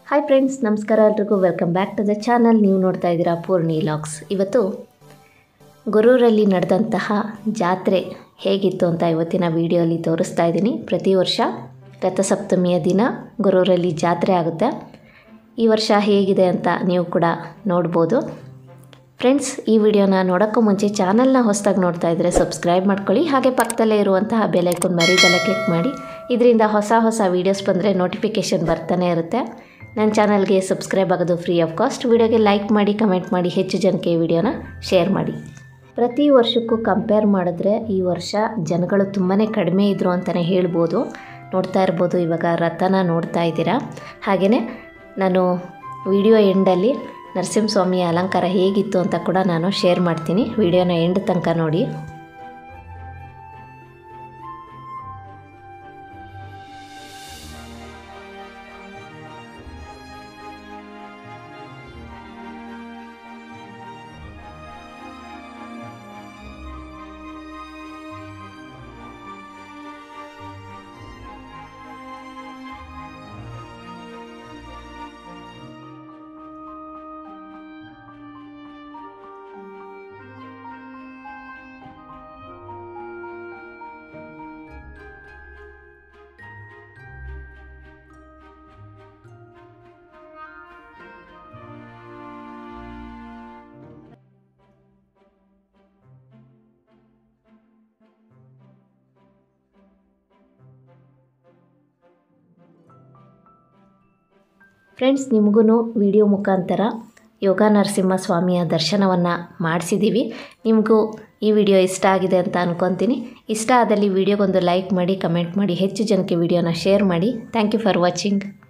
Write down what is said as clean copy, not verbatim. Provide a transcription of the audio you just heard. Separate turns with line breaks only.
Hi friends, ನಮಸ್ಕಾರ ಎಲ್ರಿಗೂ. Welcome back to the channel. ನೀವು ನೋಡ್ತಾ ಇದ್ದೀರಾ ಪೂರ್ಣಿವ್ಲಾಗ್ಸ್. ಇವತ್ತು ಗೊರೂರಲ್ಲಿ ನಡೆದಂತಹ ಜಾತ್ರೆ ಹೇಗಿತ್ತು ಅಂತ ಇವತ್ತಿನ ವಿಡಿಯೋಲಿ ತೋರಿಸ್ತಾ ಇದ್ದೀನಿ. ಪ್ರತಿ ವರ್ಷ ರಥಸಪ್ತಮಿಯ ದಿನ ಗೊರೂರಲ್ಲಿ ಜಾತ್ರೆ ಆಗುತ್ತೆ. ಈ ವರ್ಷ ಹೇಗಿದೆ ಅಂತ ನೀವು ಕೂಡ ನೋಡ್ಬೋದು. ಫ್ರೆಂಡ್ಸ್, ಈ ವಿಡಿಯೋನ ನೋಡೋಕ್ಕೂ ಮುಂಚೆ ಚಾನಲ್ನ ಹೊಸದಾಗಿ ನೋಡ್ತಾ ಇದ್ದರೆ ಸಬ್ಸ್ಕ್ರೈಬ್ ಮಾಡ್ಕೊಳ್ಳಿ. ಹಾಗೆ ಪಕ್ಕದಲ್ಲೇ ಇರುವಂತಹ ಬೆಲ್ ಐಕಾನ್ ಮರೀದಲ್ಲೇ ಕ್ಲಿಕ್ ಮಾಡಿ. ಇದರಿಂದ ಹೊಸ ವೀಡಿಯೋಸ್ ಬಂದರೆ ನೋಟಿಫಿಕೇಷನ್ ಬರ್ತಾನೆ ಇರುತ್ತೆ. ನನ್ನ ಚಾನಲ್ಗೆ ಸಬ್ಸ್ಕ್ರೈಬ್ ಆಗೋದು ಫ್ರೀ ಆಫ್ ಕಾಸ್ಟ್. ವಿಡಿಯೋಗೆ ಲೈಕ್ ಮಾಡಿ, ಕಮೆಂಟ್ ಮಾಡಿ, ಹೆಚ್ಚು ಜನಕ್ಕೆ ಈ ವಿಡಿಯೋನ ಶೇರ್ ಮಾಡಿ. ಪ್ರತಿ ವರ್ಷಕ್ಕೂ ಕಂಪೇರ್ ಮಾಡಿದ್ರೆ ಈ ವರ್ಷ ಜನಗಳು ತುಂಬಾ ಕಡಿಮೆ ಇದ್ದರು ಅಂತಲೇ ಹೇಳ್ಬೋದು. ನೋಡ್ತಾ ಇರ್ಬೋದು, ಇವಾಗ ರಥನ ನೋಡ್ತಾ ಇದ್ದೀರಾ. ಹಾಗೆಯೇ ನಾನು ವಿಡಿಯೋ ಎಂಡಲ್ಲಿ ನರಸಿಂಹಸ್ವಾಮಿಯ ಅಲಂಕಾರ ಹೇಗಿತ್ತು ಅಂತ ಕೂಡ ನಾನು ಶೇರ್ ಮಾಡ್ತೀನಿ. ವಿಡಿಯೋನ ಎಂಡ್ ತನಕ ನೋಡಿ. ಫ್ರೆಂಡ್ಸ್, ನಿಮಗೂ ವಿಡಿಯೋ ಮುಖಾಂತರ ಯೋಗ ನರಸಿಂಹಸ್ವಾಮಿಯ ದರ್ಶನವನ್ನು ಮಾಡಿಸಿದ್ದೀವಿ. ನಿಮಗೂ ಈ ವಿಡಿಯೋ ಇಷ್ಟ ಆಗಿದೆ ಅಂತ ಅಂದ್ಕೊತೀನಿ. ಇಷ್ಟ ಆದಲ್ಲಿ ವಿಡಿಯೋಗೊಂದು ಲೈಕ್ ಮಾಡಿ, ಕಮೆಂಟ್ ಮಾಡಿ, ಹೆಚ್ಚು ಜನಕ್ಕೆ ವಿಡಿಯೋನ ಶೇರ್ ಮಾಡಿ. Thank you for watching.